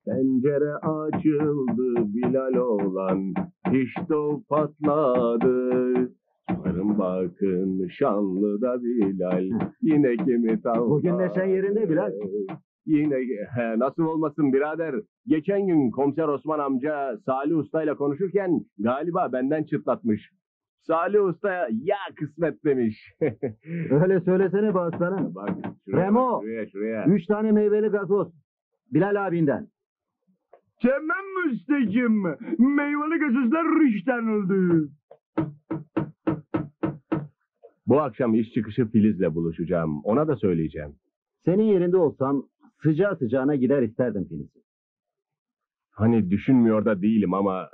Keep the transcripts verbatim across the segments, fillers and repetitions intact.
Pencere açıldı Bilal oğlan, işte o patladı. Varın bakın Şanlı'da Bilal, yine kimi tavladı. Bugün neşen yerinde Bilal. Yine he, nasıl olmasın birader. Geçen gün komiser Osman amca Salih Usta ile konuşurken galiba benden çıtlatmış. Salih Usta ya kısmet demiş. Öyle söylesene be aslanım. Bak şuraya, Remo, şuraya, şuraya. Üç tane meyveli gazoz. Bilal abinden. Tamam ustacığım. Meyveli gazozlar rüşten oldu. Bu akşam iş çıkışı Filiz'le buluşacağım. Ona da söyleyeceğim. Senin yerinde olsam sıcağı sıcağına gider isterdim Filiz'i. Hani düşünmüyor da değilim ama...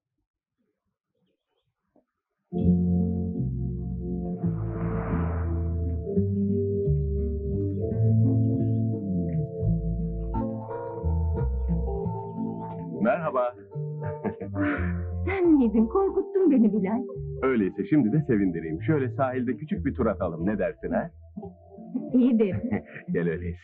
Merhaba. Sen miydin? Korkuttun beni Bilal. Öyleyse şimdi de sevindireyim. Şöyle sahilde küçük bir tur atalım. Ne dersin ha? İyi derim. Gel öyleyse.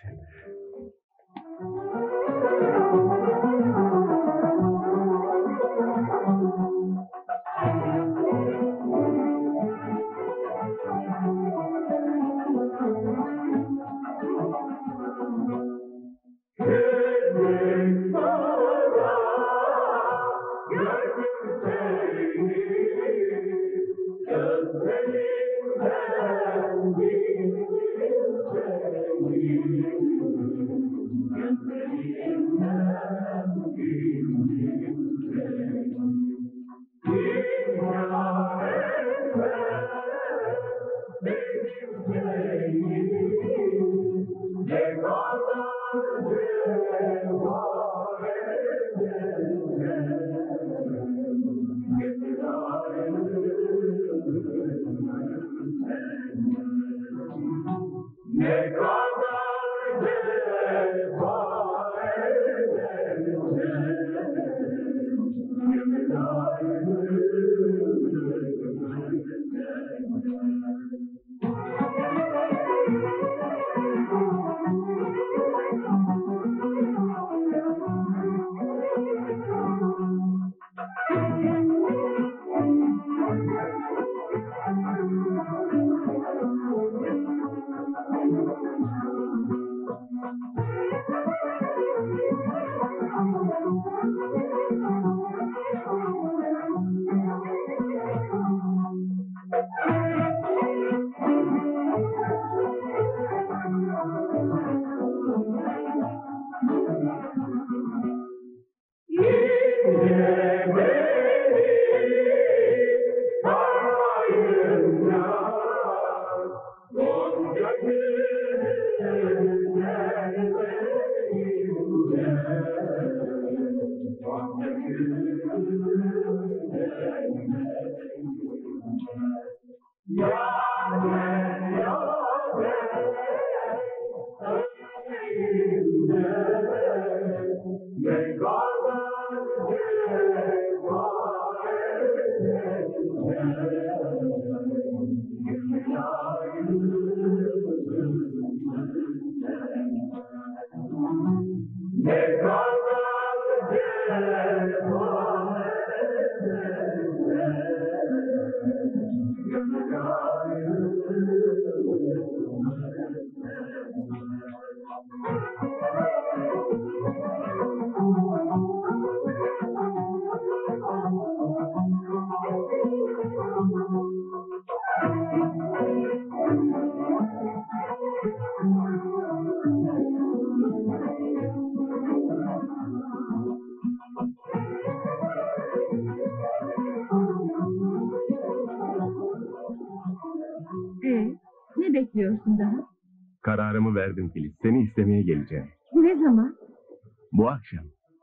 Ee, ne bekliyorsun daha? Kararımı verdim Filiz. Seni istemeye geleceğim. Ne zaman? Bu akşam.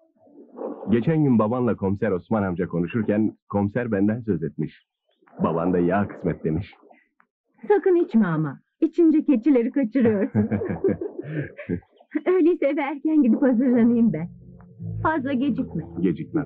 Geçen gün babanla komiser Osman amca konuşurken komiser benden söz etmiş. Baban da ya kısmet demiş. Sakın içme ama. İçince keçileri kaçırıyorsun. Öyleyse eve erken gidip hazırlanayım ben. Fazla gecikme. Gecikmem.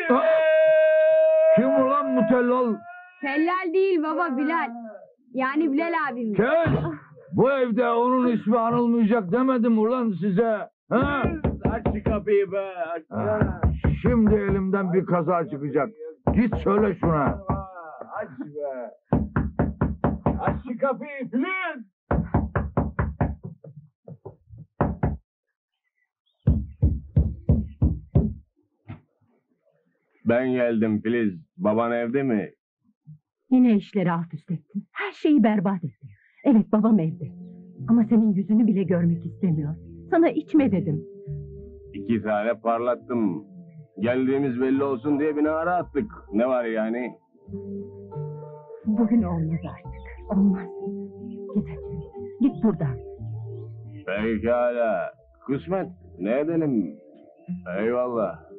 Kim ulan bu tellal? Tellal değil baba, Bilal. Yani Bilal abim. Kes! Bu evde onun ismi anılmayacak demedim ulan size. Ha? Aç şu kapıyı be. Aç. Ha, Şimdi elimden bir kaza çıkacak. Git söyle şuna. Aç be. Aç şu kapıyı Filiz. Ben geldim Filiz. Baban evde mi? Yine işleri alt üst ettin. Her şeyi berbat ettin. Evet, babam evde. Ama senin yüzünü bile görmek istemiyor. Sana içme dedim. İki tane parlattım. Geldiğimiz belli olsun diye bir nara attık. Ne var yani? Bugün olmaz artık. Olmaz. Git hadi. Git buradan. Pekala. Kısmet. Ne edelim? Eyvallah.